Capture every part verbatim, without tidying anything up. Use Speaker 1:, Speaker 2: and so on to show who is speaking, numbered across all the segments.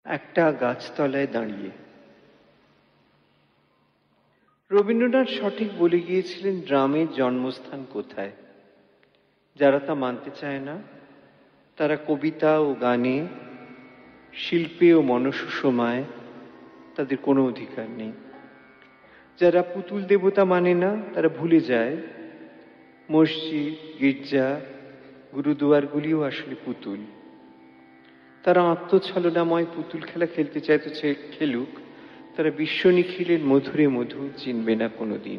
Speaker 1: একটা গাছতলায় দাঁড়িয়ে। রবীন্দ্রনাথ সঠিক বলে গিয়েছিলেন ড্রামের জন্মস্থান কোথায়। যারা তা মানতে চায় না তারা কবিতা ও গানে, শিল্পে ও মনসুষমায় তাদের কোনো অধিকার নেই। যারা পুতুল দেবতা মানে না তারা ভুলে যায় মসজিদ, গির্জা, গুরুদুয়ারগুলিও আসলে পুতুল। তারা আত্মছলনাময় পুতুল খেলা খেলতে চায় তো খেলুক, তারা বিশ্ব নিখিলের মধুরে মধু চিনবে না কোনোদিন।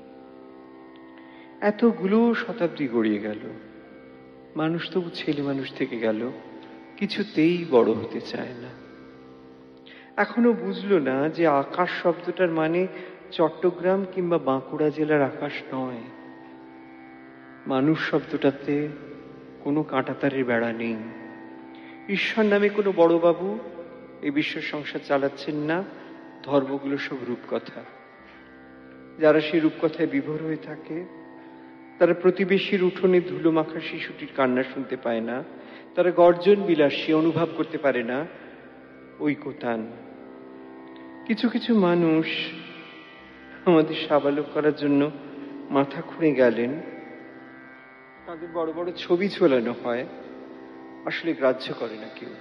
Speaker 1: এতগুলো শতাব্দী গড়িয়ে গেল, মানুষ তবু ছেলে মানুষ থেকে গেল, কিছুতেই বড় হতে চায় না। এখনো বুঝলো না যে আকাশ শব্দটার মানে চট্টগ্রাম কিংবা বাঁকুড়া জেলার আকাশ নয়। মানুষ শব্দটাতে কোনো কাঁটাতারের বেড়া নেই। ঈশ্বর নামে কোনো বড়বাবু এই বিশ্ব সংসার চালাচ্ছেন না। ধর্মগুলো সব রূপকথা। যারা সেই রূপকথায় বিভোর হয়ে থাকে তারা প্রতিবেশীর উঠোনে ধুলো মাখা শিশুটির কান্না শুনতে পায় না। তারা গর্জন বিলাসী অনুভব করতে পারে না ঐকতান। কিছু কিছু মানুষ আমাদের সাবালক করার জন্য মাথা খুঁড়ে গেলেন, তাদের বড় বড় ছবি ঝোলানো হয়, আসলে গ্রাহ্য করে না কেউ।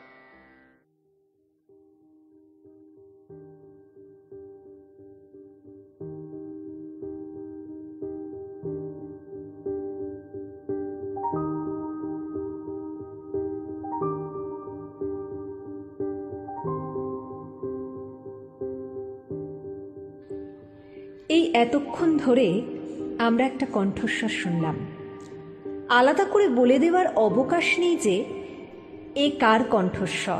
Speaker 2: এই এতক্ষণ ধরে আমরা একটা কণ্ঠস্বর শুনলাম। আলাদা করে বলে দেওয়ার অবকাশ নেই যে এ কার কণ্ঠস্বর।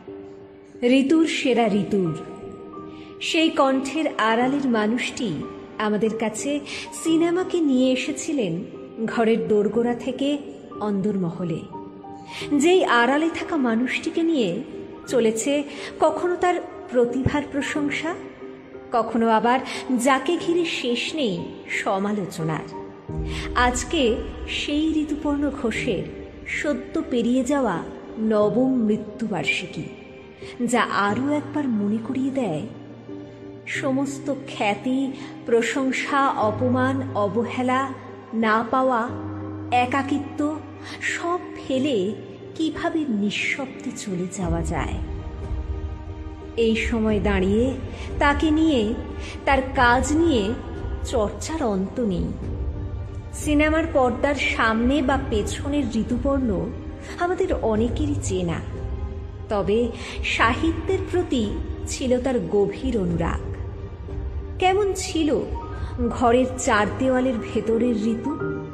Speaker 2: ঋতুর সেরা ঋতুর সেই কণ্ঠের আড়ালের মানুষটি আমাদের কাছে সিনেমাকে নিয়ে এসেছিলেন ঘরের দোরগোড়া থেকে অন্দরমহলে। যেই আড়ালে থাকা মানুষটিকে নিয়ে চলেছে কখনো তার প্রতিভার প্রশংসা, কখনো আবার যাকে ঘিরে শেষ নেই সমালোচনার। আজকে সেই ঋতুপর্ণ ঘোষের সদ্য পেরিয়ে যাওয়া নবম মৃত্যুবার্ষিকী, যা আরও একবার মনে করিয়ে দেয় সমস্ত খ্যাতি, প্রশংসা, অপমান, অবহেলা, না পাওয়া, একাকিত্ব সব ফেলে কিভাবে নিঃশব্দে চলে যাওয়া যায়। এই সময় দাঁড়িয়ে তাকে নিয়ে, তার কাজ নিয়ে চর্চার অন্ত নেই। সিনেমার পর্দার সামনে বা পেছনের ঋতুপর্ণ আমাদের অনেকেরই চেনা, তবে সাহিত্যের প্রতি ছিল তার গভীর অনুরাগ। কেমন ছিল ঘরের চার দেওয়ালের ভেতরের ঋতু?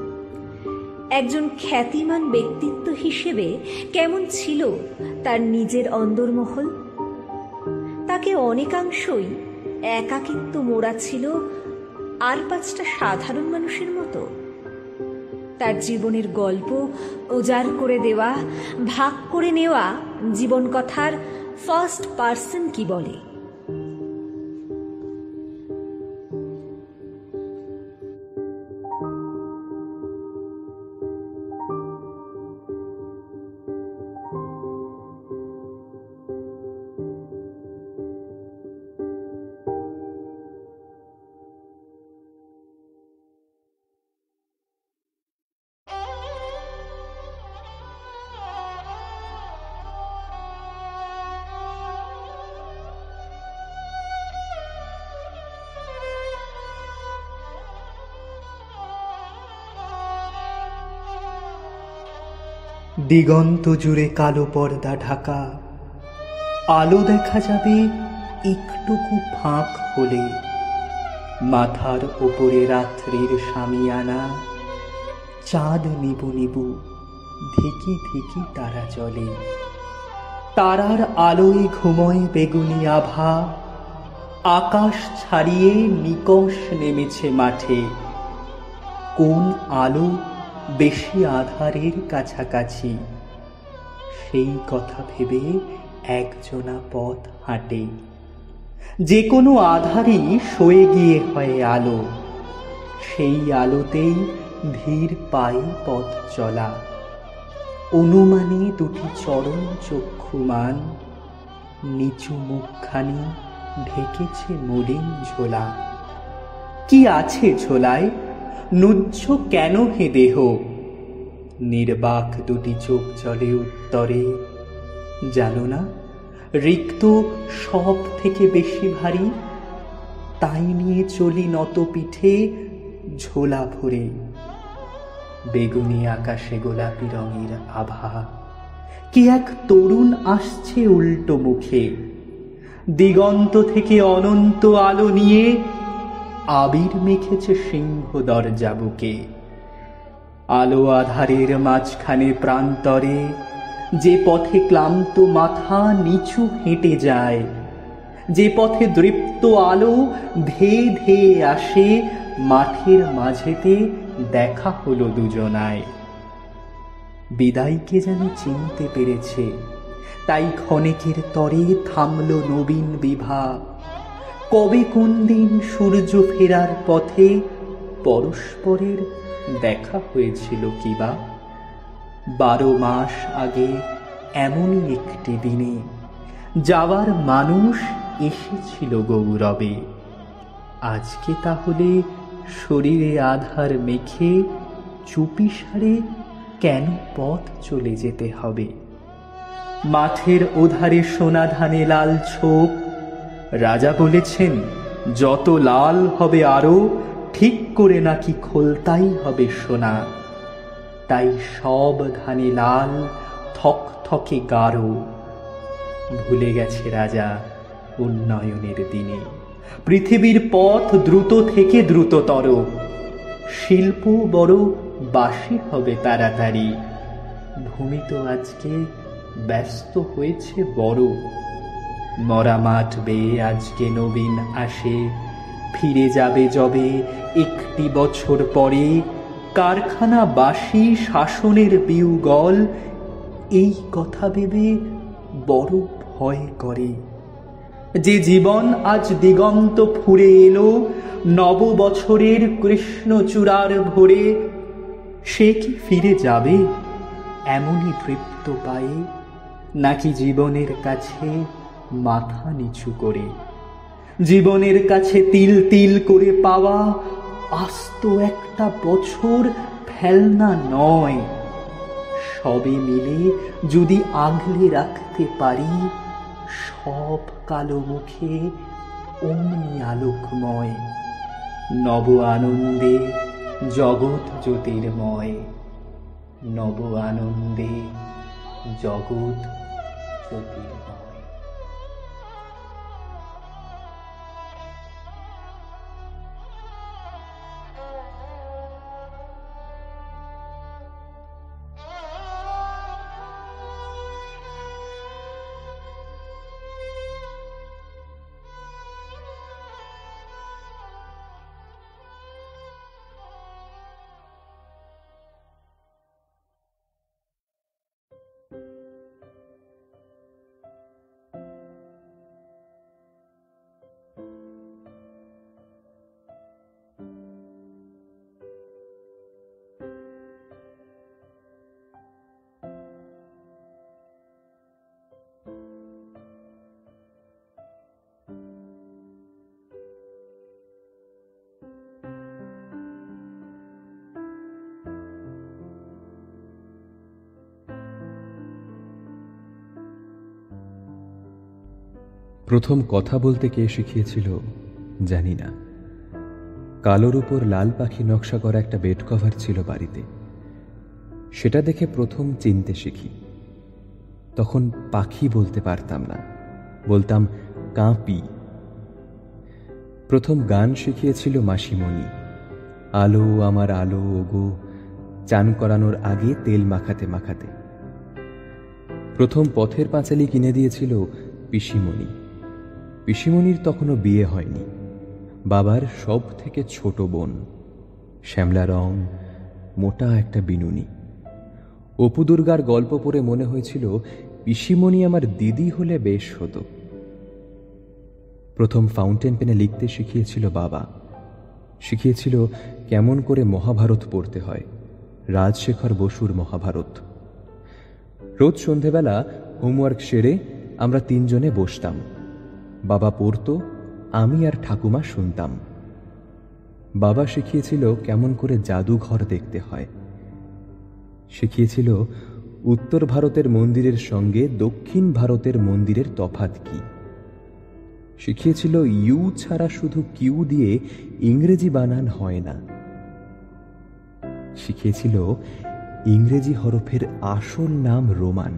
Speaker 2: একজন খ্যাতিমান ব্যক্তিত্ব হিসেবে কেমন ছিল তার নিজের অন্দরমহল? তাকে অনেকাংশই একাকিত্ব মোড়া ছিল আর পাঁচটা সাধারণ মানুষের মতো। তার জীবনের গল্প উজাড় করে দেওয়া, ভাগ করে নেওয়া জীবন কথার ফার্স্ট পার্সন কি বলে?
Speaker 3: দিগন্ত জুড়ে কালো পর্দা ঢাকা, আলো দেখা যাবে একটুকু ফাঁক হলে। মাথার ওপরে রাত্রির শামিয়ানা, চাঁদ নিবু নিবু, ধিকি ধিকি তারা জ্বলে। তারার আলোয় ঘুমোয় বেগুনি আভা, আকাশ ছাড়িয়ে নিকষ নেমেছে মাঠে। কোন আলো বেশি আধারের কাছাকাছি, সেই কথা ভেবে একজনা পথ হাঁটে। যে কোনো আধারই সয়ে গিয়ে হয় আলো, সেই আলোতেই ধীর পায়ে পথ চলা। অনুমানে দুটি চরণ চক্ষুমান, নিচু মুখখানি ঢেকেছে মলিন ঝোলা। কি আছে ঝোলায়? নুজ্জ কেন হে দেহ? নির্বাক দুটি চোখ জলে উত্তরে, জানো না রিক্ত সব থেকে বেশি ভারী, তাই নিয়ে চলি নত পিঠে ঝোলা ভরে। বেগুনি আকাশে গোলাপি রঙের আভা, কি এক তরুণ আসছে উল্টো মুখে, দিগন্ত থেকে অনন্ত আলো নিয়ে আবির মেখেছে সিংহ দরজা বুকে। আলো আধারের মাঝখানে প্রান্তরে যে পথে ক্লান্ত মাথা নিচু হেঁটে যায়, যে পথে দৃপ্ত আলো ধেয়ে ধেয়ে আসে, মাঠের মাঝেতে দেখা হলো দুজনায়। বিদায়কে যেন চিনতে পেরেছে, তাই ক্ষণেকের তরে থামল নবীন বিভা। কবে কোন দিন সূর্য ফেরার পথে পরস্পরের দেখা হয়েছিল কিবা? বারো মাস আগে এমনই একটি দিনে যাওয়ার মানুষ এসেছিল গৌরবে। আজকে তাহলে শরীরে আধার মেখে চুপিসারে কেন পথ চলে যেতে হবে? মাঠের ওধারে সোনা ধানে লাল ছোপ, রাজা বলেছেন যত লাল হবে আরো, ঠিক করে নাকি খোলতাই হবে সোনা। তাই সব ধানে লাল, থক থকে গাঢ়। ভুলে গেছে রাজা উন্নয়নের দিনে পৃথিবীর পথ দ্রুত থেকে দ্রুততর। শিল্প বড় বাসি হবে তাড়াতাড়ি, ভূমি তো আজকে ব্যস্ত হয়েছে বড়। মরা মাঠ বেয়ে আজকে নবীন আসে, ফিরে যাবে যবে একটি বছর পরে। কারখানা বাসি শাসনের বিউগল, এই কথা ভেবে বড় ভয় করে। যে জীবন আজ দিগন্ত ফুরে এলো নব বছরের কৃষ্ণচূড়ার ভোরে, সে কি ফিরে যাবে এমনই তৃপ্ত পায়ে, নাকি জীবনের কাছে মাথা নিচু করে? জীবনের কাছে তিল তিল করে পাওয়া আস্ত একটা বছর ফেলনা নয়। সবে মিলে যদি আগলে রাখতে পারি, সব কালো মুখে অমনি আলোকময়। নব আনন্দে জগৎ জ্যোতির্ময়, নব আনন্দে জগৎ জ্যোতির্ময়।
Speaker 4: প্রথম কথা বলতে কে শিখিয়েছিল জানি না। কালোর উপর লাল পাখি নকশা করা একটা বেড কভার ছিল বাড়িতে, সেটা দেখে প্রথম চিনতে শিখি। তখন পাখি বলতে পারতাম না, বলতাম কাঁপি। প্রথম গান শিখিয়েছিল মাসিমণি, আলো আমার আলো ওগো, চান করানোর আগে তেল মাখাতে মাখাতে। প্রথম পথের পাঁচালি কিনে দিয়েছিল পিসিমণি। পিসিমণির তখনও বিয়ে হয়নি, বাবার সব থেকে ছোট বোন, শ্যামলা রং, মোটা একটা বিনুনি। অপু দুর্গার গল্প পড়ে মনে হয়েছিল পিসিমণি আমার দিদি হলে বেশ হতো। প্রথম ফাউন্টেন পেনে লিখতে শিখিয়েছিল বাবা, শিখিয়েছিল কেমন করে মহাভারত পড়তে হয়, রাজশেখর বসুর মহাভারত। রোজ সন্ধেবেলা হোমওয়ার্ক সেরে আমরা তিনজনে বসতাম। বাবা পড়তো, আমি আর ঠাকুমা শুনতাম। বাবা শিখিয়েছিল কেমন করে জাদুঘর দেখতে হয়, শিখিয়েছিল উত্তর ভারতের মন্দিরের সঙ্গে দক্ষিণ ভারতের মন্দিরের তফাৎ কি, শিখিয়েছিল ইউ ছাড়া শুধু কিউ দিয়ে ইংরেজি বানান হয় না, শিখিয়েছিল ইংরেজি হরফের আসল নাম রোমান।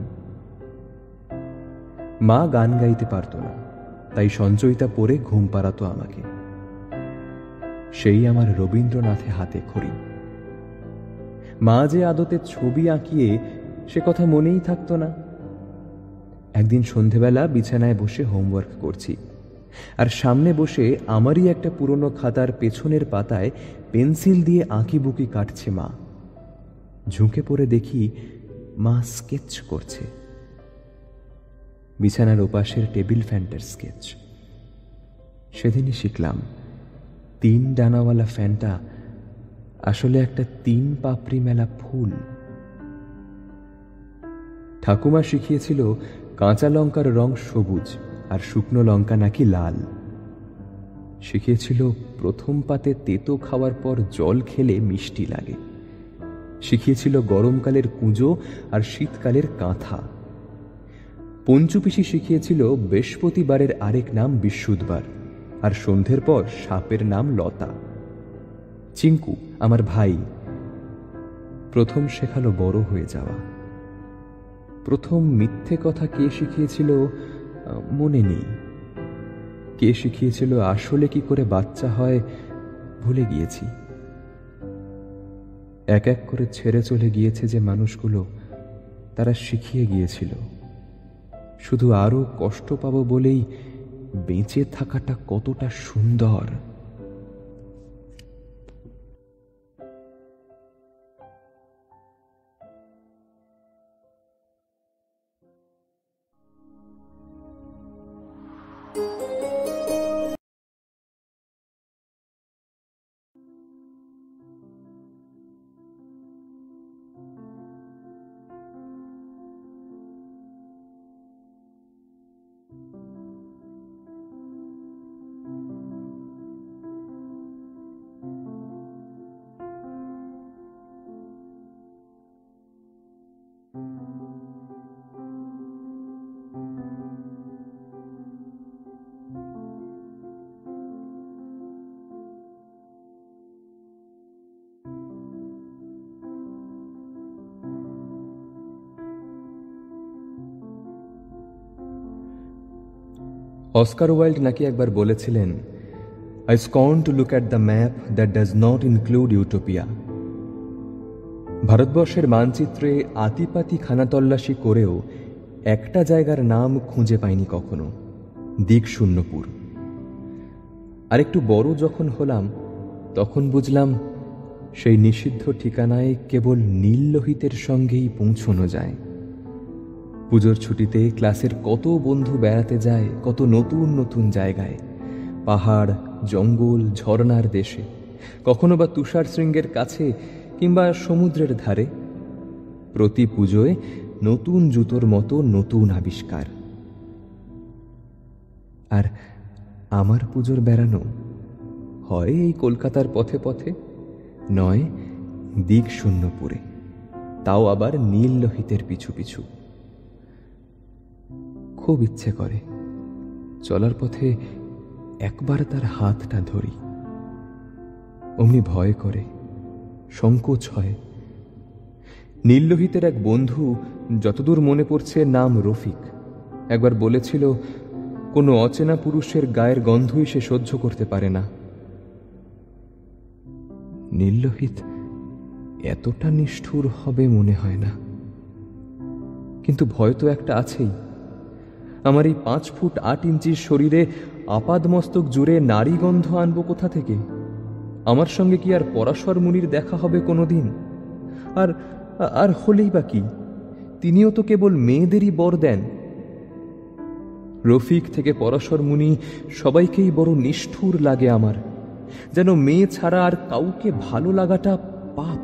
Speaker 4: মা গান গাইতে পারত না, তাই সঞ্চয়িতা পড়ে ঘুম পাড়াতো আমাকে। সেই আমার রবীন্দ্রনাথে হাতে খড়ি। মা যে আদতে ছবি আঁকিয়ে সে কথা মনেই থাকতো না। একদিন সন্ধেবেলা বিছানায় বসে হোমওয়ার্ক করছি, আর সামনে বসে আমারই একটা পুরনো খাতার পেছনের পাতায় পেন্সিল দিয়ে আঁকি বুকি কাটছে মা। ঝুঁকে পড়ে দেখি মা স্কেচ করছে, বিছানার ওপাশের টেবিল ফ্যানটার স্কেচ। সেদিনই শিখলাম তিন ডানাওয়ালা ফ্যানটা আসলে একটা তিন পাপড়ি মেলা ফুল। ঠাকুমা শিখিয়েছিল কাঁচা লঙ্কার রং সবুজ আর শুকনো লঙ্কা নাকি লাল। শিখিয়েছিল প্রথম পাতে তেতো খাওয়ার পর জল খেলে মিষ্টি লাগে। শিখিয়েছিল গরমকালের কুঁজো আর শীতকালের কাঁথা। পঞ্চুপিসি শিখিয়েছিল বৃহস্পতিবারের আরেক নাম বিশুদ্ধবার, আর সন্ধ্যের পর সাপের নাম লতা। চিঙ্কু আমার ভাই প্রথম শেখালো বড় হয়ে যাওয়া। প্রথম মিথ্যে কথা কে শিখিয়েছিল মনে নেই। কে শিখিয়েছিল আসলে কি করে বাচ্চা হয় ভুলে গিয়েছি। এক এক করে ছেড়ে চলে গিয়েছে যে মানুষগুলো, তারা শিখিয়ে গিয়েছিল শুধু আরো কষ্ট পাবো বলেই বেঁচে থাকাটা কতটা সুন্দর। অস্কার ওয়াইল্ড নাকি একবার বলেছিলেন, I scorn to look at the map that does not include Utopia. ভারতবর্ষের মানচিত্রে আতিপাতি খানাতল্লাশি করেও একটা জায়গার নাম খুঁজে পাইনি কখনো, দিকশূন্যপুর। আর একটু বড় যখন হলাম তখন বুঝলাম সেই নিষিদ্ধ ঠিকানায় কেবল নীল লোহিতের সঙ্গেই পৌঁছানো যায়। পুজোর ছুটিতে ক্লাসের কত বন্ধু বেড়াতে যায় কত নতুন নতুন জায়গায়, পাহাড়, জঙ্গল, ঝর্ণার দেশে, কখনো বা তুষার শৃঙ্গের কাছে কিংবা সমুদ্রের ধারে। প্রতি পুজোয় নতুন জুতোর মতো নতুন আবিষ্কার। আর আমার পুজোর বেড়ানো হয় এই কলকাতার পথে পথে, নয় দিকশূন্যপুরে, তাও আবার নীল লোহিতের পিছু পিছু। খুব ইচ্ছে করে চলার পথে একবার তার হাতটা ধরি। অমনি ভয় করে, সংকোচ হয়। নীললোহিতের এক বন্ধু, যতদূর মনে পড়ছে নাম রফিক, একবার বলেছিল কোনো অচেনা পুরুষের গায়ের গন্ধই সে সহ্য করতে পারে না। নীললোহিত এতটা নিষ্ঠুর হবে মনে হয় না, কিন্তু ভয় তো একটা আছেই। আমার এই পাঁচ ফুট আট ইঞ্চির শরীরে আপাদমস্তক জুড়ে নারী গন্ধ আনবো কোথা থেকে? আমার সঙ্গে কি আর পরাশর মুনির দেখা হবে কোনোদিন? আর আর হলেই বা কি, তিনিও তো কেবল মেয়েদেরই বর দেন। রফিক থেকে পরাশর মুনি সবাইকেই বড় নিষ্ঠুর লাগে আমার, যেন মেয়ে ছাড়া আর কাউকে ভালো লাগাটা পাপ।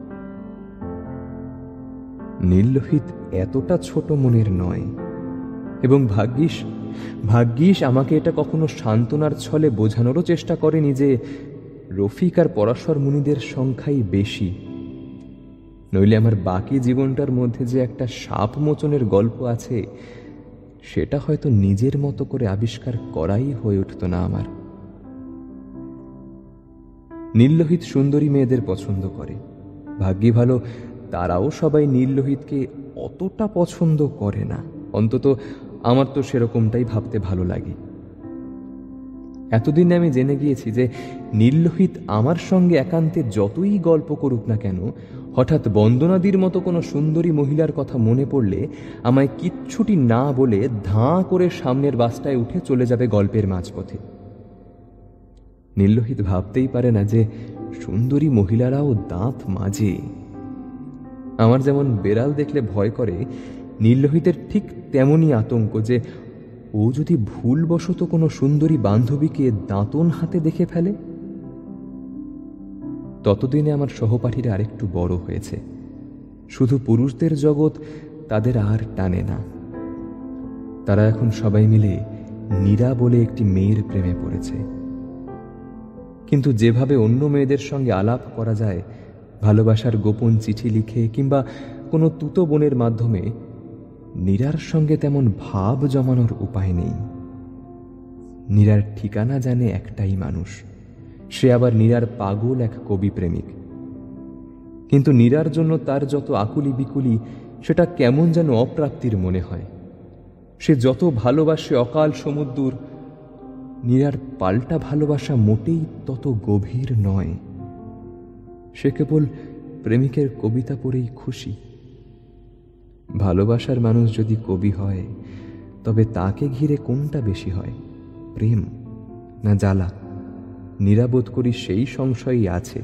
Speaker 4: নীললোহিত এতটা ছোট মনের নয়, এবং ভাগ্যিস ভাগ্যিস আমাকে এটা কখনো সান্ত্বনার ছলে বোঝানোরও চেষ্টা করেনি যে রফিক আর পরাশর মুনিদের সংখ্যাই বেশি। নইলে আমার বাকি জীবনটার মধ্যে যে একটা সাপ মোচনের গল্প আছে সেটা হয়তো নিজের মতো করে আবিষ্কার করাই হয়ে উঠত না আমার। নীললোহিত সুন্দরী মেয়েদের পছন্দ করে, ভাগ্যি ভালো তারাও সবাই নীললোহিতকে অতটা পছন্দ করে না, অন্তত আমার তো সেরকমটাই ভাবতে ভালো লাগে। এতদিন আমি জেনে গিয়েছি যে নীললোহিত আমার সঙ্গে একান্তে যতই গল্প করুক না কেন, হঠাৎ বন্দনাদির মতো কোনো সুন্দরী মহিলার কথা মনে পড়লে আমায় কিচ্ছুটি না বলে ধাঁ করে সামনের বাসটায় উঠে চলে যাবে গল্পের মাঝপথে। নীললোহিত ভাবতেই পারে না যে সুন্দরী মহিলারাও দাঁত মাজে। আমার যেমন বেড়াল দেখলে ভয় করে, নীললোহিতের ঠিক তেমনই আতঙ্ক যে ও যদি ভুলবশত কোনো সুন্দরী বান্ধবীকে দাঁতন হাতে দেখে ফেলে। ততদিনে আমার সহপাঠীরা আরেকটু বড় হয়েছে, শুধু পুরুষদের জগৎ তাদের আর টানে না। তারা এখন সবাই মিলে নীরা বলে একটি মেয়ের প্রেমে পড়েছে। কিন্তু যেভাবে অন্য মেয়েদের সঙ্গে আলাপ করা যায়, ভালোবাসার গোপন চিঠি লিখে কিংবা কোনো তুতো বোনের মাধ্যমে, নীরার সঙ্গে তেমন ভাব জমানোর উপায় নেই। নীরার ঠিকানা জানে একটাই মানুষ, সে আবার নীরার পাগল এক কবি প্রেমিক। কিন্তু নীরার জন্য তার যত আকুলি বিকুলি সেটা কেমন যেন অপ্রাপ্তির মনে হয়। সে যত ভালোবাসে অকাল সমুদ্র, নীরার পাল্টা ভালোবাসা মোটেই তত গভীর নয়। সে কেবল প্রেমিকের কবিতা পড়েই খুশি। ভালোবাসার মানুষ যদি কবি হয়, তবে তাকে ঘিরে কোনটা বেশি হয়, প্রেম না জ্বালা? নিরাবোধ করি সেই সংশয়ই আছে।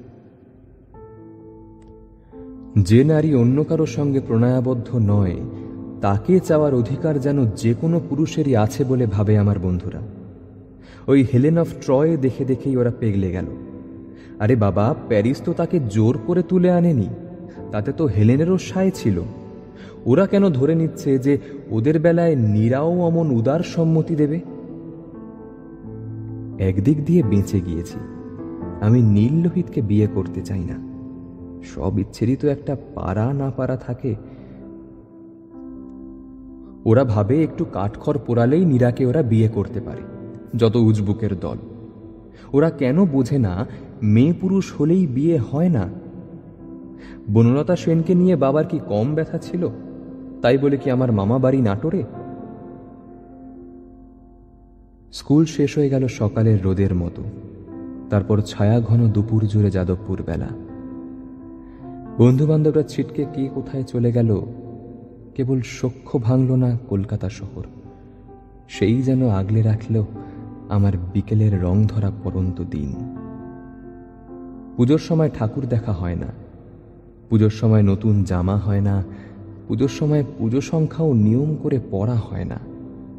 Speaker 4: যে নারী অন্য কারো সঙ্গে প্রণয়াবদ্ধ নয়, তাকে চাওয়ার অধিকার যেন যে কোনো পুরুষেরই আছে বলে ভাবে আমার বন্ধুরা। ওই হেলেন অফ ট্রয় দেখে দেখেই ওরা পেগলে গেল। আরে বাবা, প্যারিস তো তাকে জোর করে তুলে আনেনি, তাতে তো হেলেনেরও সায় ছিল। ওরা কেন ধরে নিচ্ছে যে ওদের বেলায় নীরাও অমন উদার সম্মতি দেবে? একদিক দিয়ে বেঁচে গিয়েছি, আমি নীললোহিতকে বিয়ে করতে চাই না। সব ইচ্ছেরই তো একটা পারা না পারা থাকে। ওরা ভাবে একটু কাঠখড় পোড়ালেই নীরাকে ওরা বিয়ে করতে পারে, যত উজবুকের দল। ওরা কেন বোঝে না মেয়ে পুরুষ হলেই বিয়ে হয় না? বনলতা সেনকে নিয়ে বাবার কি কম ব্যথা ছিল? তাই বলে কি আমার মামা বাড়ি নাটোরে? স্কুল শেষ হয়ে গেল সকালের রোদের মতো, তারপর ছায়া ঘন দুপুর জুড়ে যাদবপুর বেলা। বন্ধু বান্ধবরা ছিটকে কে কোথায় চলে গেল, কেবল সখ্য ভাঙল না কলকাতা শহর। সেই যেন আগলে রাখল আমার বিকেলের রং ধরা পরন্ত দিন। পুজোর সময় ঠাকুর দেখা হয় না, পুজোর সময় নতুন জামা হয় না, পুজোর সময় পুজো সংখ্যাও নিয়ম করে পড়া হয় না।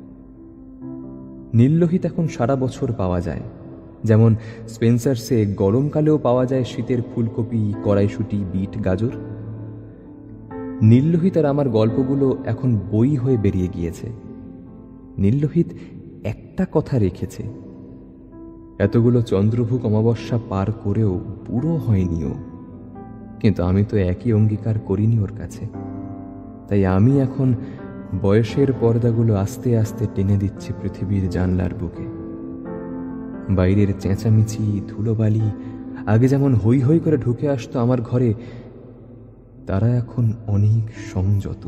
Speaker 4: নীললোহিত এখন সারা বছর পাওয়া যায়, যেমন স্পেন্সার্সে গরমকালেও পাওয়া যায় শীতের ফুলকপি, কড়াইশুঁটি, বিট, গাজর। নীললোহিত আর আমার গল্পগুলো এখন বই হয়ে বেরিয়ে গিয়েছে। নীললোহিত একটা কথা রেখেছে, এতগুলো চন্দ্রভুক অমাবস্যা পার করেও বুড়ো হয়নিও। কিন্তু আমি তো একই অঙ্গীকার করিনি ওর কাছে। তাই আমি এখন বয়সের পর্দাগুলো আস্তে আস্তে টেনে দিচ্ছি পৃথিবীর জানলার বুকে। বাইরের চেঁচামেচি, ধুলোবালি আগে যেমন হৈ হৈ করে ঢুকে আসতো আমার ঘরে, তারা এখন অনেক সংযত।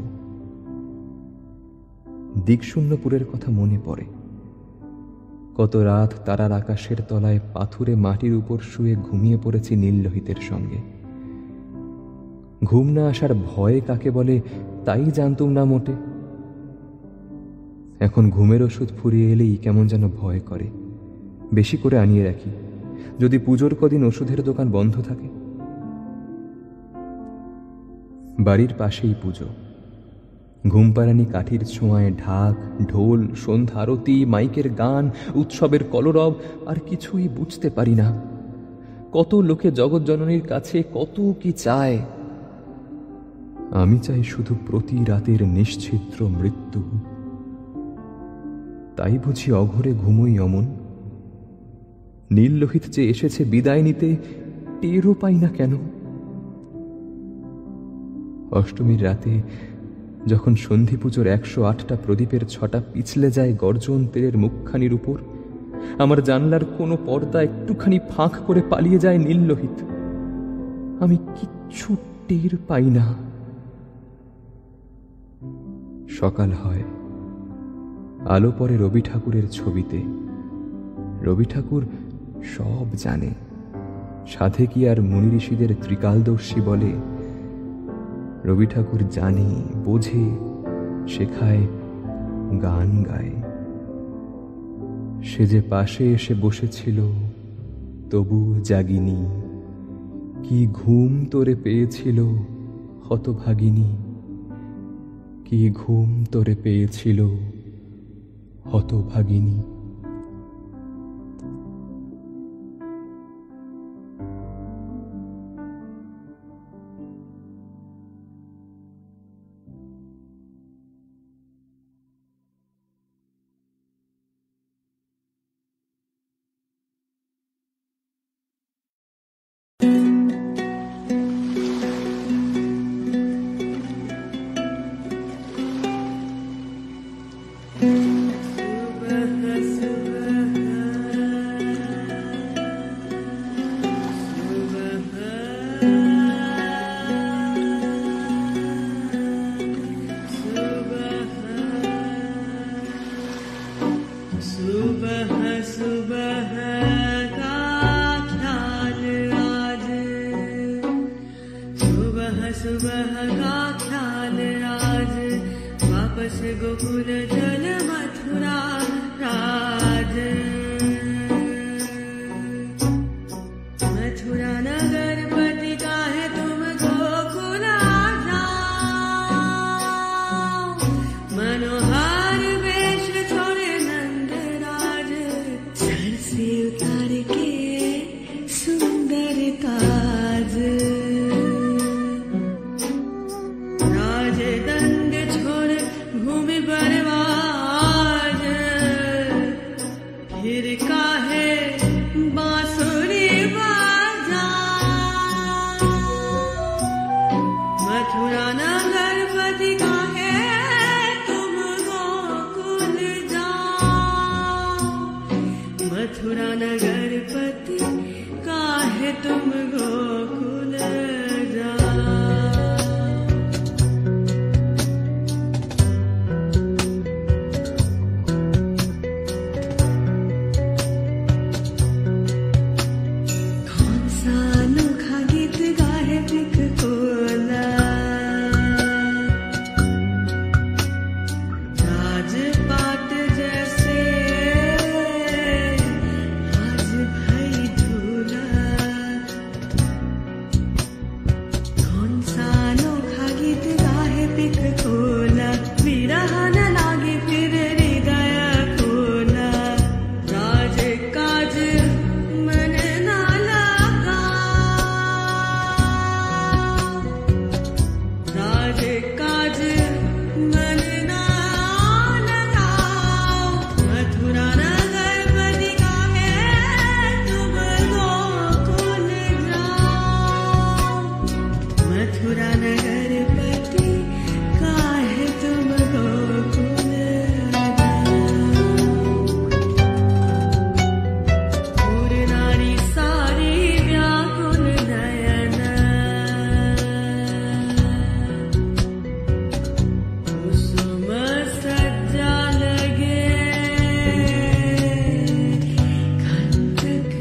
Speaker 4: দিকশূন্যপুরের কথা মনে পড়ে। কত রাত তারার আকাশের তলায় পাথুরে মাটির উপর শুয়ে ঘুমিয়ে পড়েছি নীললোহিতের সঙ্গে। ঘুম না আসার ভয় কাকে বলে তাই জানতুম না মোটে। এখন ঘুমের ওষুধ ফুরিয়ে এলেই কেমন যেন ভয় করে। বেশি করে আনিয়ে রাখি, যদি পুজোর কদিন ওষুধের দোকান বন্ধ থাকে। বাড়ির পাশেই পুজো। ঘুমপাড়ানি কাঠির ছোঁয়ায় ঢাক, ঢোল, সন্ধ্যা আরতি, মাইকের গান, উৎসবের কলরব, আর কিছুই বুঝতে পারি না। কত লোকে জগৎ জননীর কাছে কত কি চায়। আমি চাই শুধু প্রতি রাতের নিশ্ছিদ্র মৃত্যু, তাই বুঝি অঘরে ঘুমোই অমন? নীল লোহিত যে এসেছে বিদায় নিতে, টেরও পাই না কেন? অষ্টমীর রাতে যখন সন্ধি পুজোর একশো আটটা প্রদীপের ছটা পিছলে যায় গর্জন তেলের মুখখানির উপর, আমার জানলার কোনো পর্দা একটুখানি ফাঁক করে পালিয়ে যায় নীল লোহিত। আমি কিচ্ছু টের পাই না। সকাল হয়, আলো পড়ে রবি ঠাকুরের ছবিতে। রবি ঠাকুর সব জানে। সাধে কি আর মুনি ঋষিদের ত্রিকালদর্শী বলে? রবি ঠাকুর জানে, বোঝে, শেখায়, গান গায়। সে যে পাশে এসে বসেছিল, তবু জাগিনি। কি ঘুম তোরে পেয়েছিল হতভাগিনী, কি ঘুম তোরে পেয়েছিল হতভাগিনী।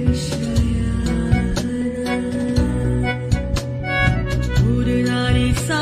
Speaker 5: Sa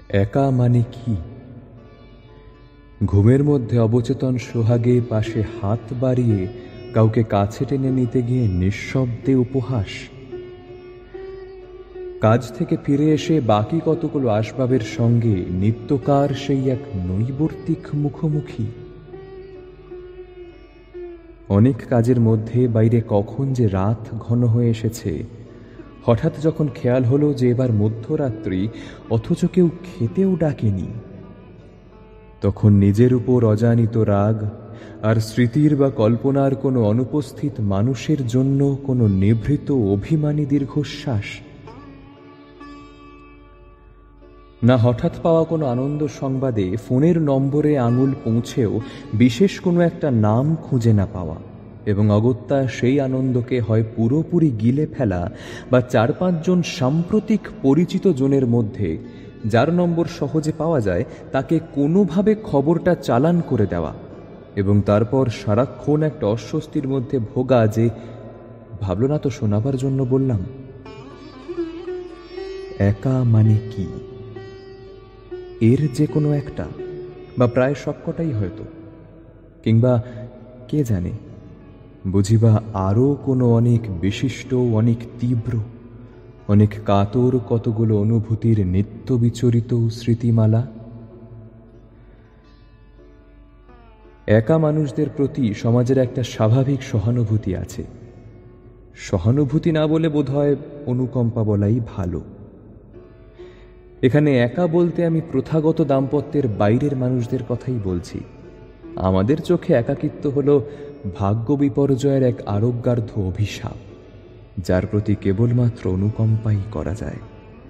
Speaker 4: একা মানে কি? ঘুমের মধ্যে অবচেতন সোহাগে পাশে হাত বাড়িয়ে কাউকে কাছে টেনে নিতে গিয়ে নিঃশব্দে উপহাস? কাজ থেকে ফিরে এসে বাকি কতগুলো আসবাবের সঙ্গে নিত্যকার সেই এক নৈবর্তিক মুখোমুখি? অনেক কাজের মধ্যে বাইরে কখন যে রাত ঘন হয়ে এসেছে, হঠাৎ যখন খেয়াল হলো যে এবার মধ্যরাত্রি, অথচ কেউ খেতেও ডাকেনি, তখন নিজের উপর অজানিত রাগ আর স্মৃতির বা কল্পনার কোনো অনুপস্থিত মানুষের জন্য কোনো নিভৃত অভিমানী দীর্ঘশ্বাস, না হঠাৎ পাওয়া কোনো আনন্দ সংবাদে ফোনের নম্বরে আঙুল পৌঁছেও বিশেষ কোনো একটা নাম খুঁজে না পাওয়া এবং অগত্যা সেই আনন্দকে হয় পুরোপুরি গিলে ফেলা বা চার পাঁচজন সাম্প্রতিক পরিচিত জনের মধ্যে যার নম্বর সহজে পাওয়া যায় তাকে কোনোভাবে খবরটা চালান করে দেওয়া এবং তারপর সারাক্ষণ একটা অস্বস্তির মধ্যে ভোগা যে ভাবল না তো শোনাবার জন্য বললাম। একা মানে কি? এর যে কোনো একটা বা প্রায় সবকটাই হয়তো, কিংবা কে জানে বুঝিবা আরও কোনো অনেক বিশিষ্ট, অনেক তীব্র, অনেক কাতর কতগুলো অনুভূতির নিত্য বিচরিত স্মৃতিমালা। একা মানুষদের প্রতি সমাজের একটা স্বাভাবিক সহানুভূতি আছে। সহানুভূতি না বলে বোধহয় অনুকম্পা বলাই ভালো। এখানে একা বলতে আমি প্রথাগত দাম্পত্যের বাইরের মানুষদের কথাই বলছি। আমাদের চোখে একাকিত্ব হল ভাগ্য বিপর্যয়ের এক আরোগ্যার্ধ অভিশাপ, যার প্রতি কেবলমাত্র অনুকম্পাই করা যায়।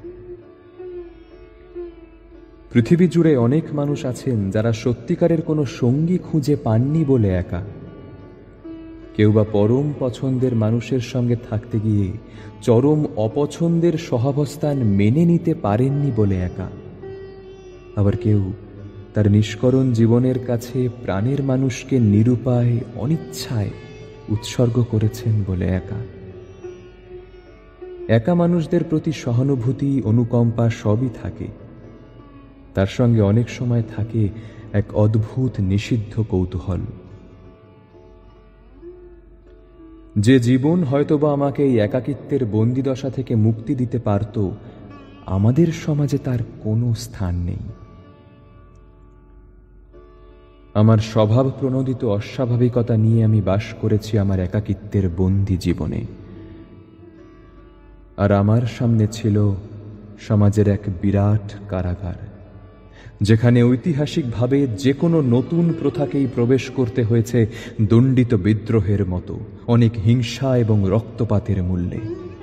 Speaker 4: পৃথিবী জুড়ে অনেক মানুষ আছেন যারা সত্যিকারের কোনো সঙ্গী খুঁজে পাননি বলে একা। কেউ বা পরম পছন্দের মানুষের সঙ্গে থাকতে গিয়ে চরম অপছন্দের সহাবস্থান মেনে নিতে পারেননি বলে একা। আবার কেউ তার নিষ্করণ জীবনের কাছে প্রাণের মানুষকে নিরুপায় অনিচ্ছায় উৎসর্গ করেছেন বলে একা। একা মানুষদের প্রতি সহানুভূতি, অনুকম্পা সবই থাকে। তার সঙ্গে অনেক সময় থাকে এক অদ্ভুত নিষিদ্ধ কৌতূহল। যে জীবন হয়তোবা আমাকে এই একাকিত্বের বন্দিদশা থেকে মুক্তি দিতে পারত, আমাদের সমাজে তার কোনো স্থান নেই। আমার স্বভাব প্রণোদিত অস্বাভাবিকতা নিয়ে আমি বাস করেছি আমার একাকিত্বের বন্দি জীবনে, আর আমার সামনে ছিল সমাজের এক বিরাট কারাগার, যেখানে ঐতিহাসিকভাবে যে কোনো নতুন প্রথাকেই প্রবেশ করতে হয়েছে দণ্ডিত বিদ্রোহের মতো, অনেক হিংসা এবং রক্তপাতের মূল্যে।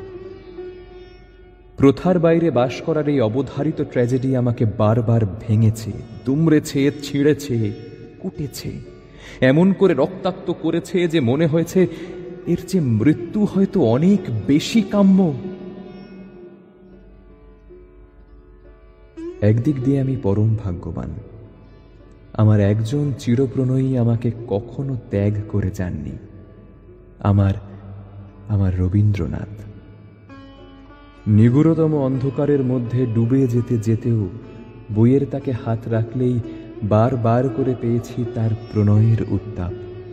Speaker 4: প্রথার বাইরে বাস করার এই অবধারিত ট্র্যাজেডি আমাকে বারবার ভেঙেছে, দুমড়েছে, ছিঁড়েছে, কুটেছে, এমন করে রক্তাক্ত করেছে যে মনে হয়েছে এর যে মৃত্যু হয়তো অনেক বেশি কাম্য। একদিক দিয়ে আমি পরম ভাগ্যবান, আমার একজন চিরপ্রণয়ী আমাকে কখনো ত্যাগ করে যাননি, আমার আমার রবীন্দ্রনাথ। নিগুড়তম অন্ধকারের মধ্যে ডুবে যেতে যেতেও বইয়ের তাকে হাত রাখলেই বার বার করে পেয়েছি তার প্রণয়ের উত্তাপ।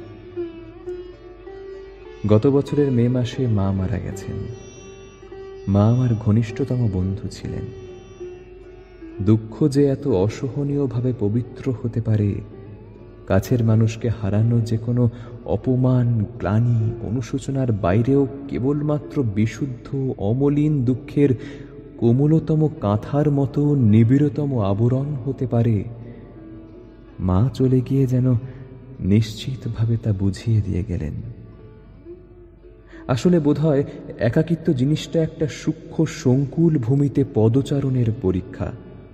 Speaker 4: গত বছরের মে মাসে মা মারা গেছেন। মা আমার ঘনিষ্ঠতম বন্ধু ছিলেন। দুঃখ যে এত অসহনীয়ভাবে পবিত্র হতে পারে, কাছের মানুষকে হারানো যে কোনো অপমান, গ্লানি, অনুশোচনার বাইরেও কেবলমাত্র বিশুদ্ধ অমলিন দুঃখের কোমলতম কাঁথার মতো নিবিড়তম আবরণ হতে পারে, মা চলে গিয়ে যেন নিশ্চিতভাবে তা বুঝিয়ে দিয়ে গেলেন। আসলে বোধহয় একাকিত্ব জিনিসটা একটা সূক্ষ্ম সংকুল ভূমিতে পদচারণের পরীক্ষা।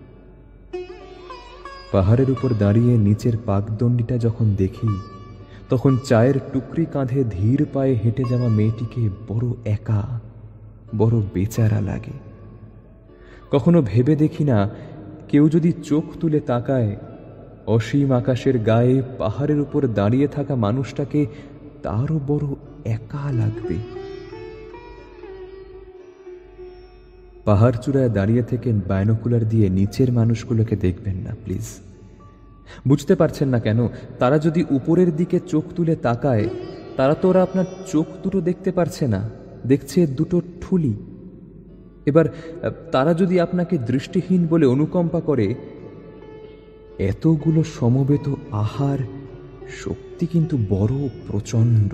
Speaker 4: পাহাড়ের উপর দাঁড়িয়ে নিচের পাকদণ্ডিটা যখন দেখি, তখন চায়ের টুকরি কাঁধে ধীর পায়ে হেঁটে যাওয়া মেয়েটিকে বড় একা, বড় বেচারা লাগে। কখনো ভেবে দেখি না, কেউ যদি চোখ তুলে তাকায়, অসীম আকাশের গায়ে পাহাড়ের উপর দাঁড়িয়ে থাকা মানুষটাকে তারও বড় একা লাগবে। পাহাড় চূড়ায় দাঁড়িয়ে থেকে বায়োনোকুলার দিয়ে নিচের মানুষগুলোকে দেখবেন না প্লিজ। বুঝতে পারছেন না কেন? তারা যদি উপরের দিকে চোখ তুলে তাকায়, তারা তো ওরা আপনার চোখ দুটো দেখতে পারছে না, দেখছে দুটো ঠুলি। এবার তারা যদি আপনাকে দৃষ্টিহীন বলে অনুকম্পা করে, এতগুলো সমবেত আহার শক্তি কিন্তু বড় প্রচণ্ড।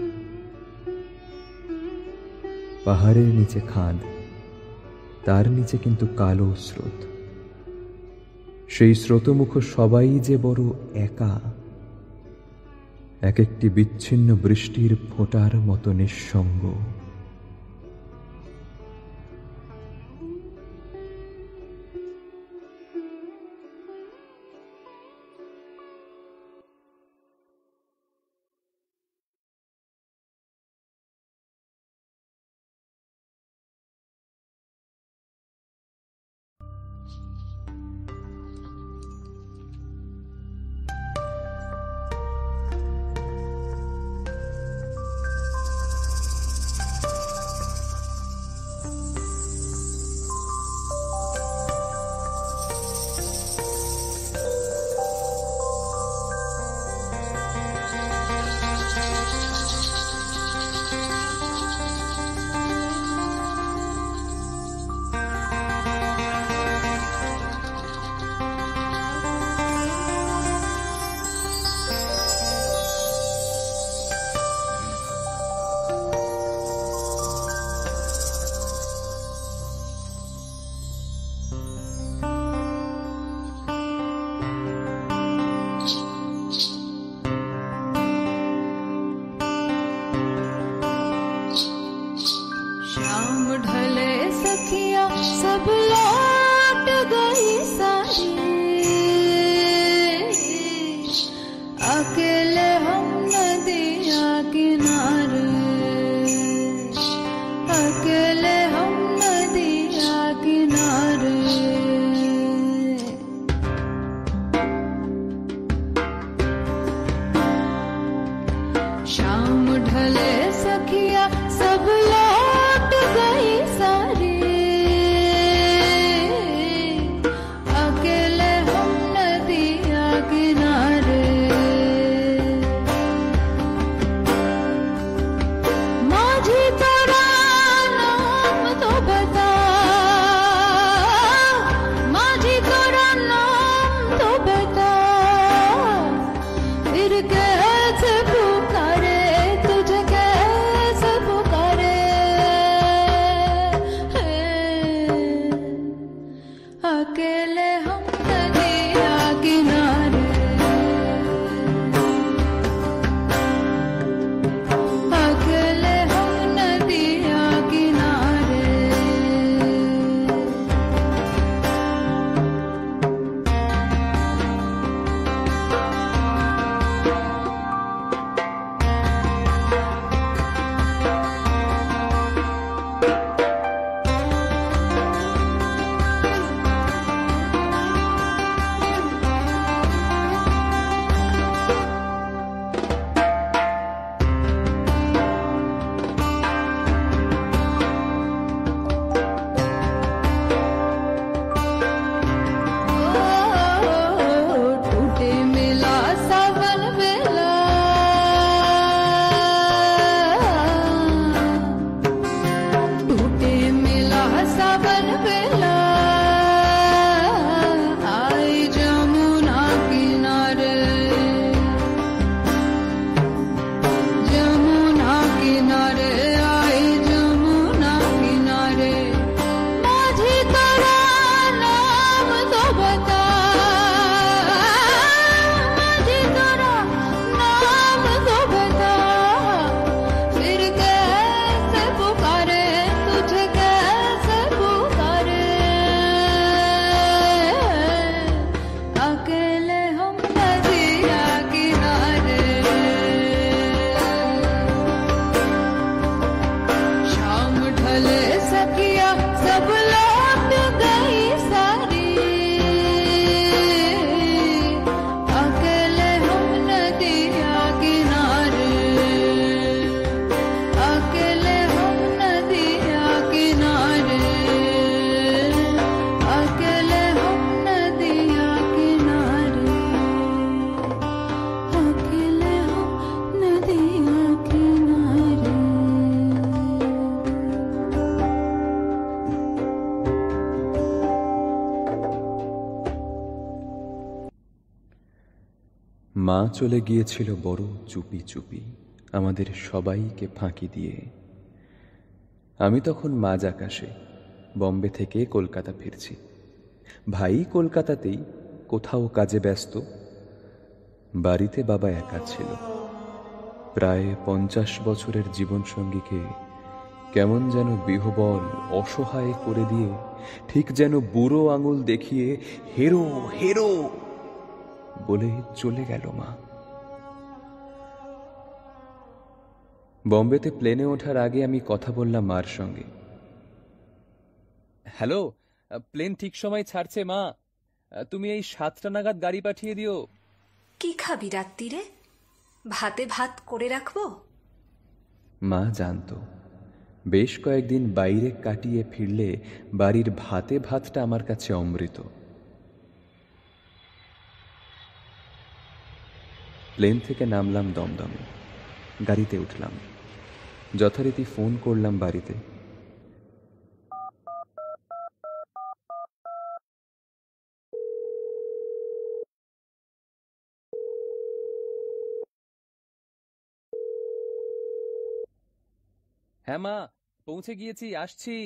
Speaker 4: পাহাড়ের নিচে খাদ, তার নিচে কিন্তু কালো স্রোত। সেই স্রোতমুখ সবাই যে বড় একা, এক একটি বিচ্ছিন্ন বৃষ্টির ফোঁটার মতো নিঃসঙ্গ।
Speaker 5: सब लौट गई सारी।
Speaker 4: মা চলে গিয়েছিল বড় চুপি চুপি, আমাদের সবাইকে ফাঁকি দিয়ে। আমি তখন মাঝ আকাশে বম্বে থেকে কলকাতা ফিরছি। ভাই কলকাতাতেই কোথাও কাজে ব্যস্ত। বাড়িতে বাবা একা ছিল। প্রায় পঞ্চাশ বছরের জীবনসঙ্গীকে কেমন যেন বিহবল অসহায় করে দিয়ে, ঠিক যেন বুড়ো আঙুল দেখিয়ে হেরো হেরো বলে চলে গেল মা। বম্বেতে প্লেনে ওঠার আগে আমি কথা বললাম মার সঙ্গে। হ্যালো, প্লেন ঠিক সময় ছাড়ছে মা, তুমি এই সাতটা নাগাদ গাড়ি পাঠিয়ে দিও।
Speaker 2: কি খাবি রাত্রিরে? ভাতে ভাত করে রাখবো?
Speaker 4: মা জানতো বেশ কয়েকদিন বাইরে কাটিয়ে ফিরলে বাড়ির ভাতে ভাতটা আমার কাছে অমৃত। প্লেন থেকে নামলাম দমদমে, গাড়িতে উঠলাম, যথারীতি ফোন করলাম বাড়িতে। হ্যাঁ মা, পৌঁছে গিয়েছি, আসছি।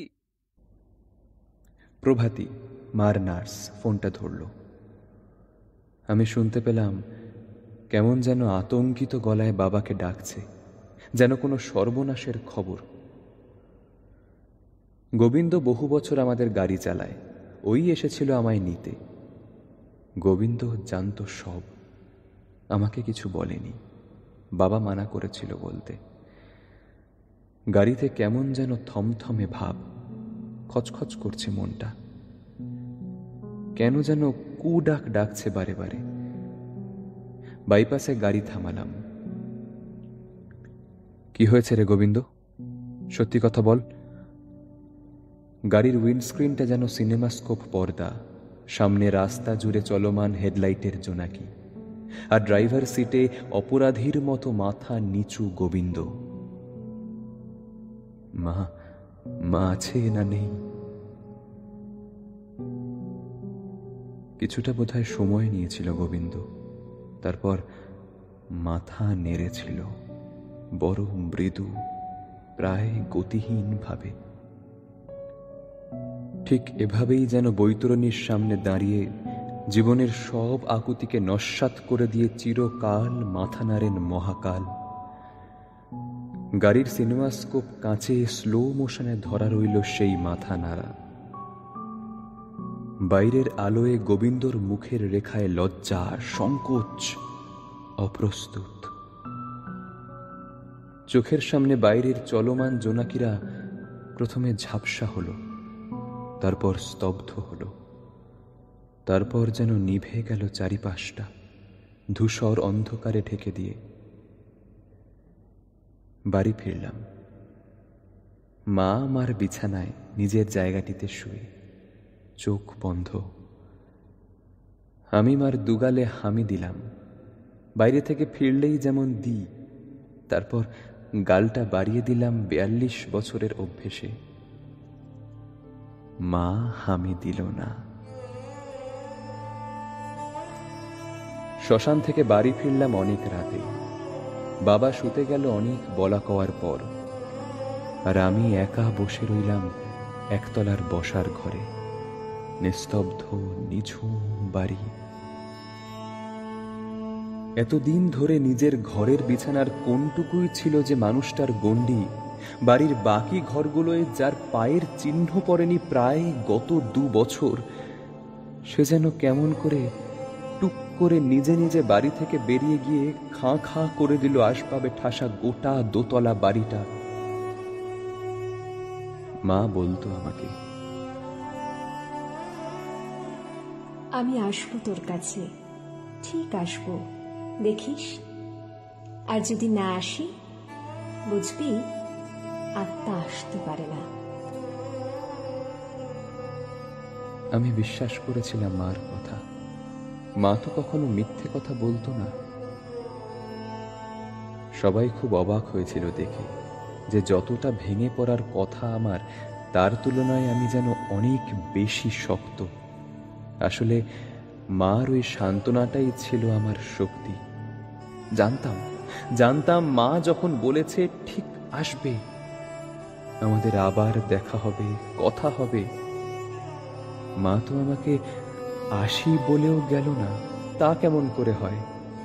Speaker 4: প্রভাতী, মার নার্স, ফোনটা ধরল। আমি শুনতে পেলাম কেমন যেন আতঙ্কিত গলায় বাবাকে ডাকছে, যেন কোনো সর্বনাশের খবর। গোবিন্দ বহু বছর আমাদের গাড়ি চালায়, ওই এসেছিল আমায় নিতে। গোবিন্দ জানতো সব, আমাকে কিছু বলেনি, বাবা মানা করেছিল বলতে। গাড়িতে কেমন যেন থমথমে ভাব, খচখচ করছে মনটা, কেন যেন কু ডাক ডাকছে বারে বারে। বাইপাসে গাড়ি থামালাম। কি হয়েছে রে গোবিন্দ, সত্যি কথা বল। গাড়ির উইন্ডস্ক্রিনটা যেন সিনেমাস্কোপ পর্দা, সামনে রাস্তা জুড়ে চলমান হেডলাইটের জোনাকি, আর ড্রাইভার সিটে অপরাধীর মতো মাথা নিচু গোবিন্দ। মা মা আছে না নেই? কিছুটা বোধহয় সময় নিয়েছিল গোবিন্দ, তারপর মাথা নেড়েছিল বড় মৃদু, প্রায় গতিহীন ভাবে। ঠিক এভাবেই যেন বৈতরণীর সামনে দাঁড়িয়ে জীবনের সব আকুতিকে নস্যাৎ করে দিয়ে চিরকাল মাথা নাড়েন মহাকাল। গাড়ির সিনেমাস্কোপ কাঁচে স্লো মোশনে ধরা রইল সেই মাথা নাড়া। বাইরের আলোয় গোবিন্দর মুখের রেখায় লজ্জা, সংকোচ, অপ্রস্তুত। চোখের সামনে বাইরের চলমান জোনাকিরা প্রথমে ঝাপসা হলো, তারপর স্তব্ধ হলো, তারপর যেন নিভে গেল চারিপাশটা ধূসর অন্ধকারে ঢেকে দিয়ে। বাড়ি ফিরলাম। মা আমার বিছানায় নিজের জায়গাটিতে শুয়ে, চোখ বন্ধ। আমি মার দুগালে হামি দিলাম, বাইরে থেকে ফিরলেই যেমন দিই, তারপর গালটা বাড়িয়ে দিলাম বিয়াল্লিশ বছরের অভ্যেসে। মা হামি দিল না। শ্মশান থেকে বাড়ি ফিরলাম অনেক রাতে। বাবা শুতে গেল অনেক বলা কওয়ার পর, আর আমি একা বসে রইলাম একতলার বসার ঘরে। নিস্তব্ধ নিঝুম বাড়ি। এতদিন ধরে নিজের ঘরের বিছানার কোনটুকুই ছিল যে মানুষটার গণ্ডি, বাড়ির বাকি ঘরগুলোয় যার পায়ের চিহ্ন পড়েনি প্রায় গত দু বছর, সে যেন কেমন করে টুক করে নিজে নিজে বাড়ি থেকে বেরিয়ে গিয়ে খাঁ খাঁ করে দিল আসবাবে ঠাসা গোটা দোতলা বাড়িটা। মা বলতো আমাকে,
Speaker 2: আমি আসবো তোর কাছে, ঠিক আসবো, দেখিস। আর যদি না আসি, বুঝবি আত্মা আসতে পারে না।
Speaker 4: আমি বিশ্বাস করেছিলাম মার কথা। মা তো কখনো মিথ্যে কথা বলতো না। সবাই খুব অবাক হয়েছিল দেখে যে যতটা ভেঙে পড়ার কথা আমার, তার তুলনায় আমি যেন অনেক বেশি শক্ত। আসলে মার ওই সান্ত্বনাটাই ছিল আমার শক্তি। জানতাম জানতাম মা যখন বলেছে ঠিক আসবে, আমাদের আবার দেখা হবে, কথা হবে। মা তো আমাকে আসি বলেও গেল না, তা কেমন করে হয়?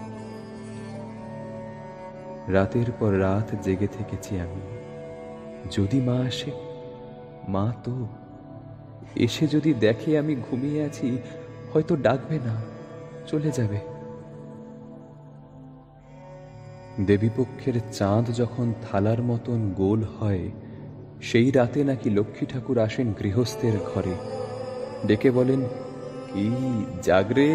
Speaker 4: রাতের পর রাত জেগে থেকেছি আমি। যদি মা আসে, মা তো এসে যদি দেখে আমি ঘুমিয়ে আছি, হয়তো ডাকবে না, চলে যাবে। দেবীপক্ষের চাঁদ যখন থালার মতন গোল হয়, সেই রাতে নাকি লক্ষ্মী ঠাকুর আসেন গৃহস্থের ঘরে, ডেকে বলেন, কি জাগরে।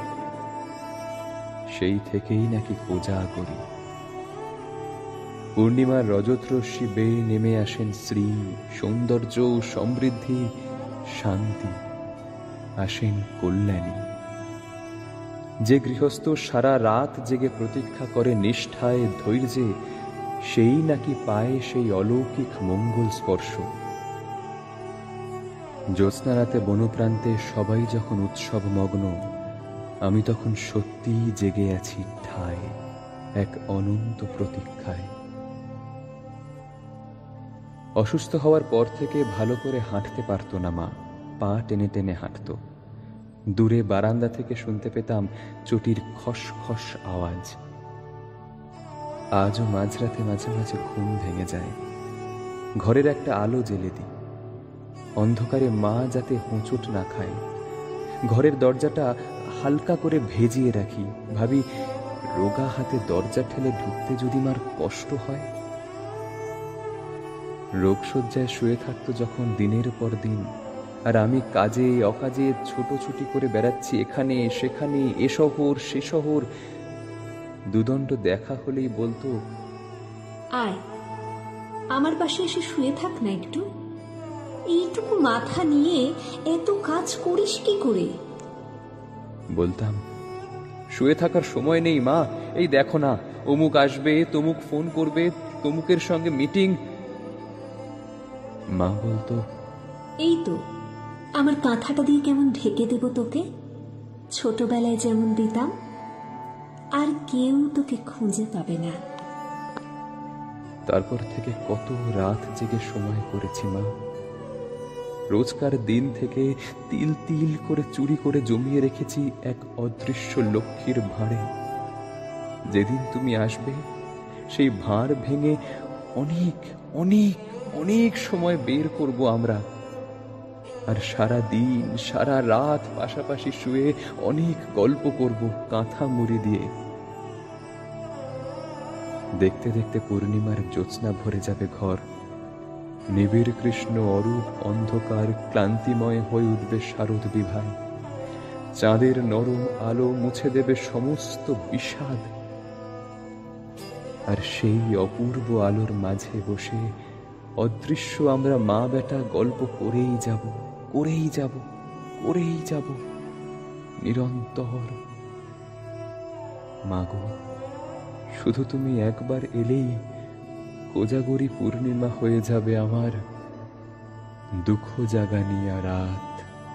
Speaker 4: সেই থেকেই নাকি কোজা করি। পূর্ণিমার রজতরশ্মি বেয়ে নেমে আসেন শ্রী, সৌন্দর্য, সমৃদ্ধি, শান্তি, আসেন কল্যাণী। যে গৃহস্থ সারা রাত জেগে প্রতীক্ষা করে নিষ্ঠায়, ধৈর্যে, সেই নাকি পায় সেই অলৌকিক মঙ্গল স্পর্শ। জ্যোৎস্না রাতে বনপ্রান্তে সবাই যখন উৎসব মগ্ন, আমি তখন সত্যিই জেগে আছি ঠায়, এক অনন্ত প্রতীক্ষায়। অসুস্থ হওয়ার পর থেকে ভালো করে হাঁটতে পারত না মা, পা টেনে টেনে হাঁটত। দূরে বারান্দা থেকে শুনতে পেতাম চটির খস খস আওয়াজ। আজও মাঝরাতে মাঝে মাঝে ঘুম ভেঙে যায়। ঘরের একটা আলো জ্বেলে দিই, অন্ধকারে মা যাতে হোঁচট না খায়। ঘরের দরজাটা হালকা করে ভেজিয়ে রাখি, ভাবি রোগা হাতে দরজা ঠেলে ঢুকতে যদি মার কষ্ট হয়। রোগশয্যায় শুয়ে থাকতো যখন দিনের পর দিন, আর আমি কাজে অকাজে ছোটোছুটি করে বেড়াচ্ছি এখানে সেখানে, এ শহর সে শহর। দুদণ্ড দেখা হলেই বলতো,
Speaker 2: আয় আমার পাশে এসে শুয়ে থাক না একটু। এইটুকু মাথা নিয়ে এত কাজ করিস কি করে?
Speaker 4: বলতাম, শুয়ে থাকার সময় নেই মা, এই দেখো না, অমুক আসবে, তমুক ফোন করবে, তমুকের সঙ্গে মিটিং। মা বলতো,
Speaker 2: এই তো আমার কাঁথাটা দিয়ে কেমন ঢেকে দেব তোকে, ছোটবেলায় যেমন দিতাম, আর কেউ তোকে খুঁজে পাবে না।
Speaker 4: তারপর থেকে কত রাত জেগে সময় করেছি মা। রোজকার দিন থেকে তিল তিল করে চুরি করে জমিয়ে রেখেছি এক অদৃশ্য লক্ষ্মীর ভাঁড়ে। যেদিন তুমি আসবে, সেই ভাঁড় ভেঙে অনেক অনেক অনেক সময় বের করব আমরা, আর সারা দিন সারা রাত পাশাপাশি শুয়ে অনেক গল্প করব কাঁথা মুড়ি দিয়ে। দেখতে দেখতে পূর্ণিমার জ্যোৎস্না ভরে যাবে ঘর। নিবিড় কৃষ্ণ অরূপ অন্ধকার ক্লান্তিময় হয়ে উঠবে শারদ বিভায়। চাঁদের নরম আলো মুছে দেবে সমস্ত বিষাদ, আর সেই অপূর্ব আলোর মাঝে বসে অদৃশ্য আমরা মা বেটা গল্প করেই যাব, করেই যাব, করেই যাব নিরন্তর। মাগো, শুধু তুমি একবার এলেই কোজাগরি পূর্ণিমা হয়ে যাবে আমার দুঃখ জাগানিয়া রাত।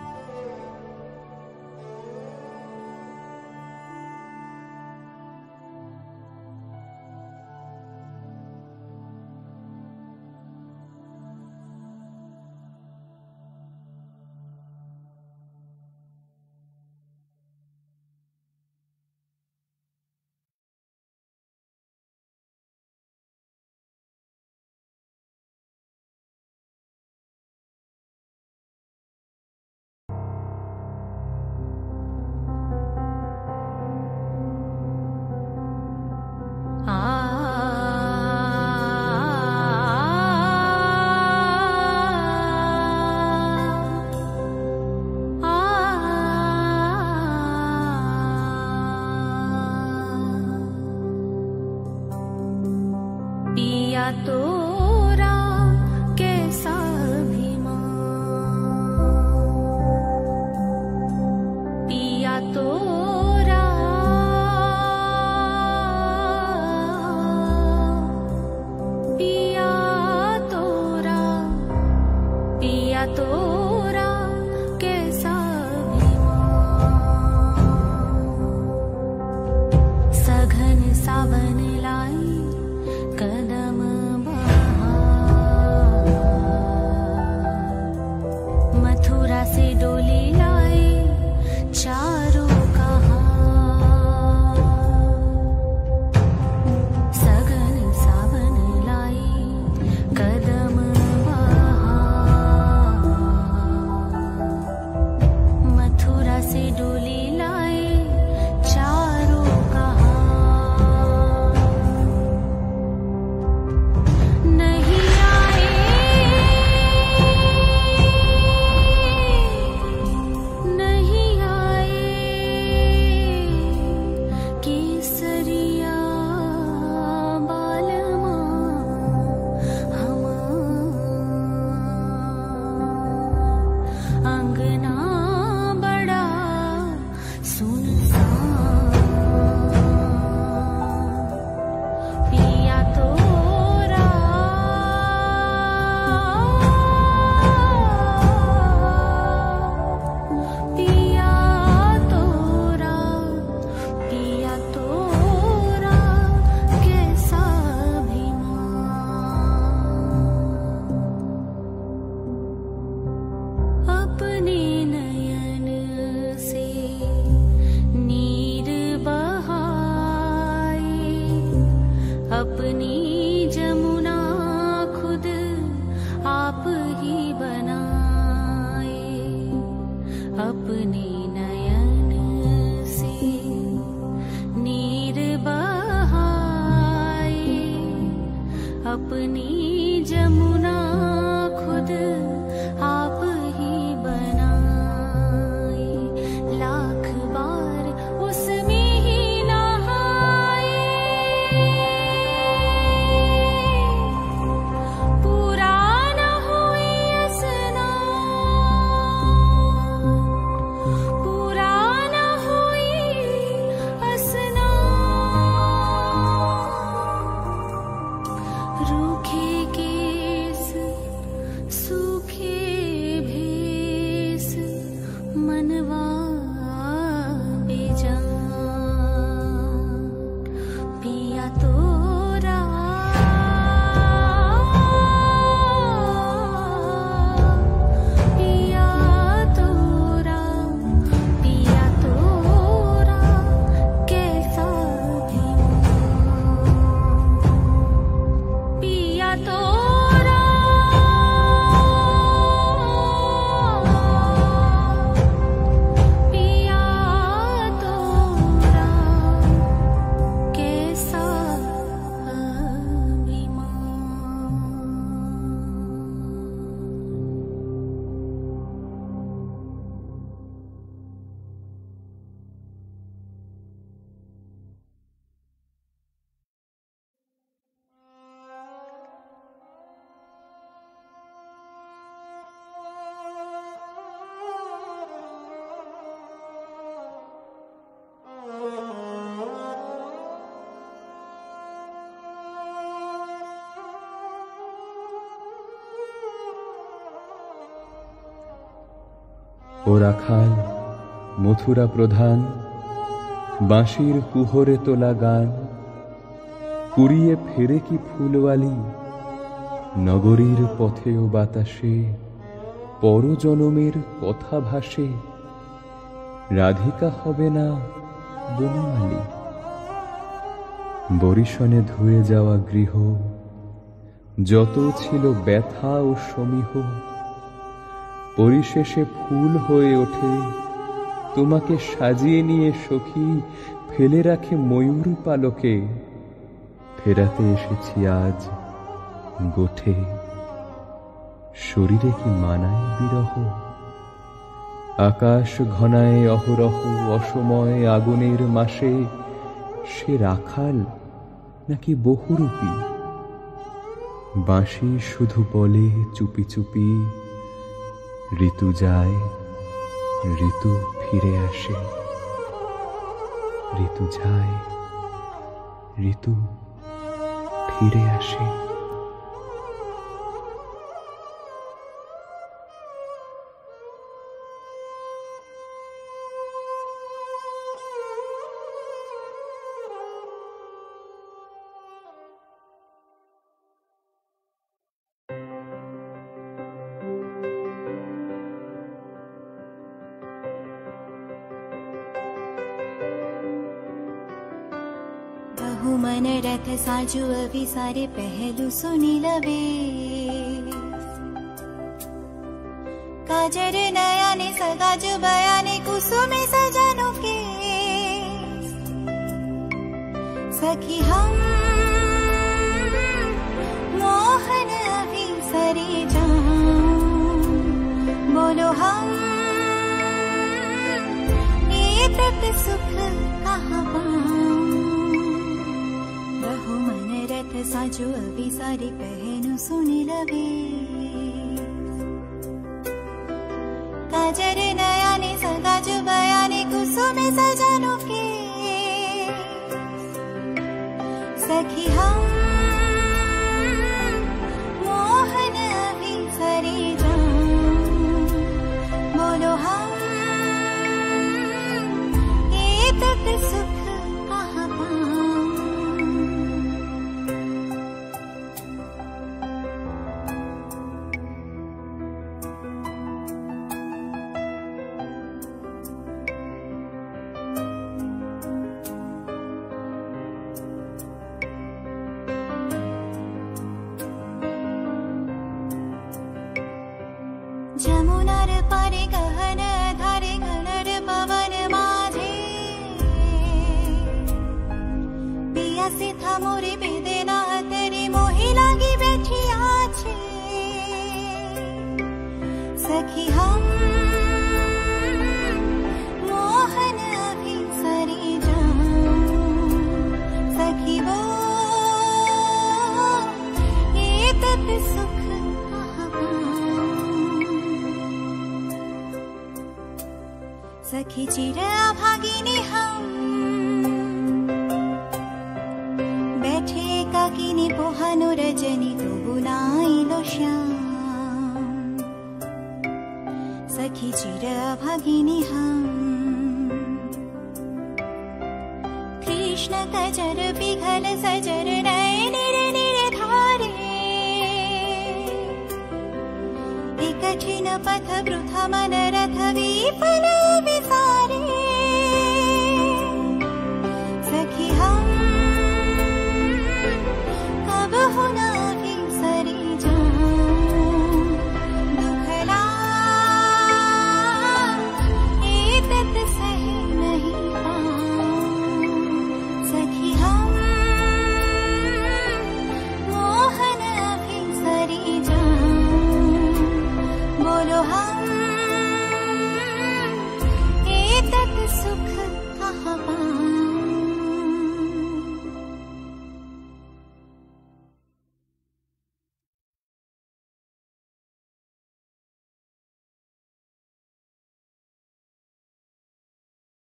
Speaker 2: तोरा कैसा अभिमान, पिया तोरा पिया तोरा पिया तोरा कैसा अभिमान। सघन सावन
Speaker 5: अपने नयन से नीर बहाए, अपनी जमुना खुद आप ही बनाए, लाख बार उसमें ही नहाए, पूरा न हुई स्नान, पूरा न हुई स्नान, रूखे केस सूखे भेस मनवा बेजान, पिया तोरा पिया तोरा पिया तोरा कैसा अभिमान, पिया तोरा पिया तोरा कैसा अभिमान।
Speaker 4: ও রাখাল মথুরা প্রধান, বাঁশির কুহরে তোলা গান, কুড়িয়ে ফেরে কি ফুলওয়ালি নগরীর পথে ও বাতাসে, পরজনমের কথা ভাসে, রাধিকা হবে না বনমালী। বরিশনে ধুয়ে যাওয়া গৃহ, যত ছিল ব্যথা ও সমীহ, পরিশেষে ফুল হয়ে ওঠে, তোমাকে সাজিয়ে নিয়ে সখী ফেলে রাখে ময়ূর পালকে। ফেরাতে এসেছি আজ গোঠে, শরীরে কি মানায় বিরহ? আকাশ ঘনায় অহরহ অসময় আগুনের মাসে, সে রাখাল নাকি বহুরূপী? বাঁশি শুধু বলে চুপি চুপি, ঋতু যায় ঋতু ফিরে আসে, ঋতু যায় ঋতু ফিরে আসে।
Speaker 5: मन रथ साजु अभी सारे पहलू सुनी लवे, काजर नयाने सगाज बयाने कुसुमे सजनों के, सखी हम मोहन अभी सरे जाऊं, बोलो हम ये तक सुख कहाँ पाऊं। मन रथ साजो अभी सारी पहनु सुनी लवे, काजर नयाने सगाज बयाने कुसुमे सजनों के, सखी हम मोहन अभी सरे जाऊं, बोलो हम ये तक सुख कहाँ पाऊं। सखी चिर अभागिनी हम बैठे एकाकिनी पोहानो रजनी तबु नाइलो श्याम सखी चिर अभागिनी हम कृष्ण कजर पिघल सजर नयन निरे निरे धारे कठिन पथ वृथा मन रथ विफल विसारे सखी हम कब होना भी सरी जाऊं दुखला एतत सही नहीं पाऊं सखी हम मोहन भी सरी जाऊं बोलो हम एतत सुख कहाँ पाऊं।